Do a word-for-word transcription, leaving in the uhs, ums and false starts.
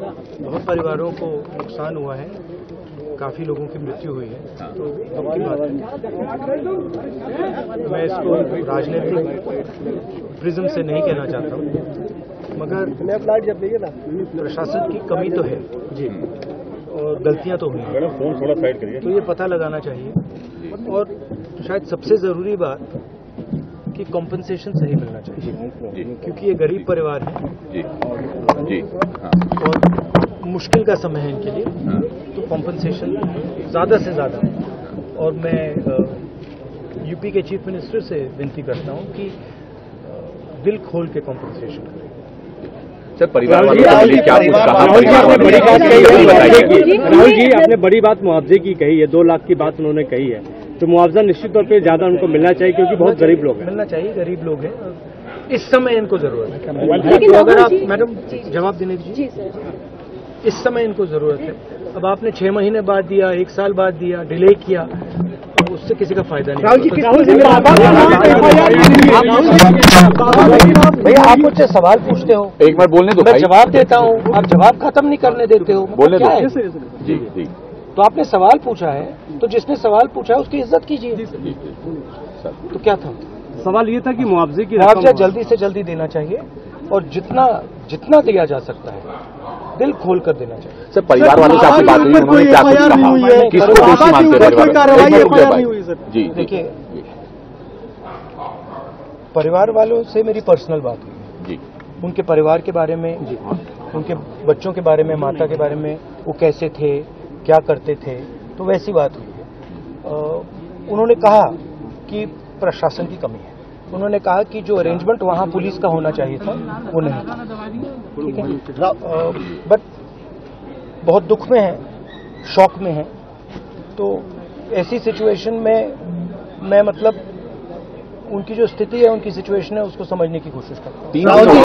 बहुत परिवारों को नुकसान हुआ है, काफी लोगों की मृत्यु हुई है, तो दुख की बात है। मैं इसको राजनीतिक प्रिज्म से नहीं कहना चाहता हूँ, मगर प्रशासन की कमी तो है जी, और गलतियां तो हुई हैं, फोन थोड़ा साइड करिए, तो ये पता लगाना चाहिए। और शायद सबसे जरूरी बात कि कॉम्पनसेशन सही मिलना चाहिए, क्योंकि ये गरीब परिवार है जी, जी, हाँ। और मुश्किल का समय है इनके लिए, हाँ। तो कॉम्पनसेशन ज्यादा से ज्यादा, और मैं यूपी के चीफ मिनिस्टर से विनती करता हूं कि दिल खोल के कॉम्पनसेशन करें। सर, परिवार वालों राहुल जी आपने बड़ी बात कही है, राहुल जी आपने बड़ी बात मुआवजे की कही है, दो लाख की बात उन्होंने कही है, तो मुआवजा निश्चित तौर पे ज्यादा उनको मिलना चाहिए, क्योंकि बहुत गरीब लोग हैं। मिलना चाहिए, गरीब लोग हैं, इस समय इनको जरूरत है। तो अगर आप मैडम जवाब देने दीजिए, इस समय इनको जरूरत है। अब आपने छह महीने बाद दिया, एक साल बाद दिया, डिले किया, तो उससे किसी का फायदा नहीं। राहुल जी भैया आप मुझसे सवाल पूछते हो, एक बार बोलने दो, मैं जवाब देता हूँ, आप जवाब खत्म नहीं करने देते हो, बोलने दो जी जी। तो आपने सवाल पूछा है, तो जिसने सवाल पूछा है उसकी इज्जत कीजिए। तो क्या था सवाल? ये था कि मुआवजे की मुआवजा जल्दी से जल्दी देना चाहिए, और जितना जितना दिया जा सकता है दिल खोल कर देना चाहिए। सर, परिवार वालों से आपकी बात हुई, उन्होंने क्या कुछ कहा? किसको दोषी मानते हैं परिवार? जी, देखिए, परिवार वालों से मेरी पर्सनल बात हुई जी, उनके परिवार के बारे में जी, उनके बच्चों के बारे में, माता के बारे में, वो कैसे थे, क्या करते थे, तो वैसी बात हुई है। उन्होंने कहा कि प्रशासन की कमी है, उन्होंने कहा कि जो अरेंजमेंट वहां पुलिस का होना चाहिए था वो नहीं था, ठीक है। बट बहुत दुख में है, शॉक में है, तो ऐसी सिचुएशन में मैं मतलब उनकी जो स्थिति है, उनकी सिचुएशन है, उसको समझने की कोशिश करता हूँ।